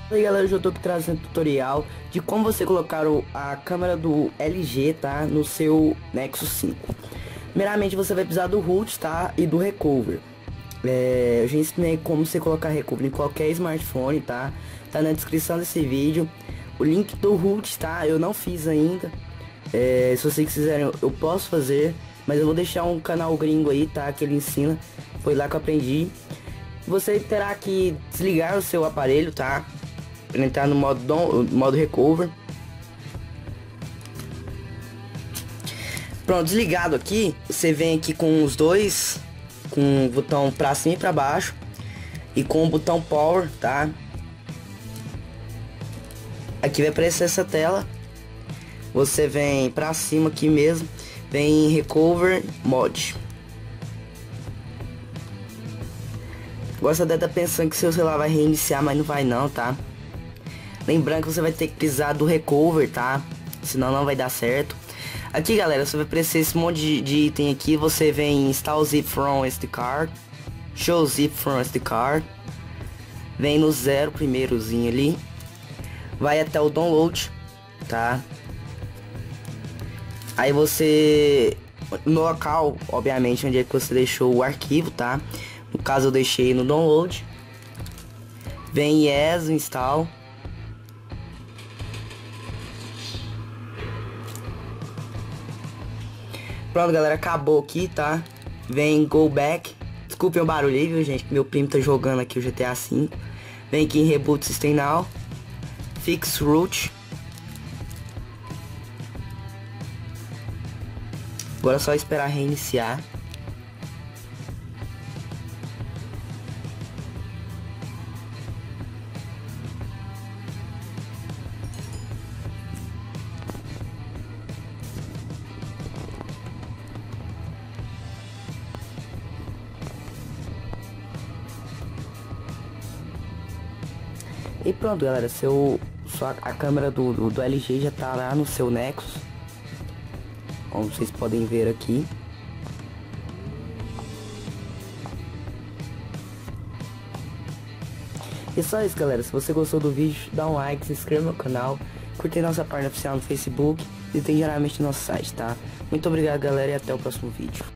E aí galera, hoje eu tô aqui trazendo um tutorial de como você colocar a câmera do LG, tá, no seu Nexus 5. Primeiramente você vai precisar do root, tá, e do recover. Eu já ensinei como você colocar recover em qualquer smartphone, tá na descrição desse vídeo. O link do root, tá, eu não fiz ainda. Se vocês quiserem eu posso fazer, mas eu vou deixar um canal gringo aí, tá, que ele ensina. Foi lá que eu aprendi. Você terá que desligar o seu aparelho, tá, para entrar no modo recover. Pronto, desligado aqui, você vem aqui com os dois, com o botão para cima e para baixo e com o botão power, tá? Aqui vai aparecer essa tela. Você vem para cima aqui mesmo, vem em recover mode. Agora você deve estar pensando que seu celular vai reiniciar, mas não vai não, tá? Lembrando que você vai ter que precisar do recover, tá? Senão não vai dar certo. Aqui galera, você vai precisar esse monte de item aqui. Você vem install zip from SD card, show zip from SD card. Vem no 0 primeirozinho ali. Vai até o download, tá? Aí você, no local, obviamente, onde é que você deixou o arquivo, tá? No caso eu deixei no download. Vem yes, install. Pronto galera, acabou aqui, tá? Vem go back. Desculpem o barulho aí, viu gente, que meu primo tá jogando aqui o GTA V. Vem aqui em reboot system now. Fix root. Agora é só esperar reiniciar. E pronto galera, a câmera do LG já tá lá no seu Nexus, como vocês podem ver aqui. E só isso galera, se você gostou do vídeo, dá um like, se inscreva no canal, curte nossa página oficial no Facebook e tem geralmente no nosso site, tá? Muito obrigado galera e até o próximo vídeo.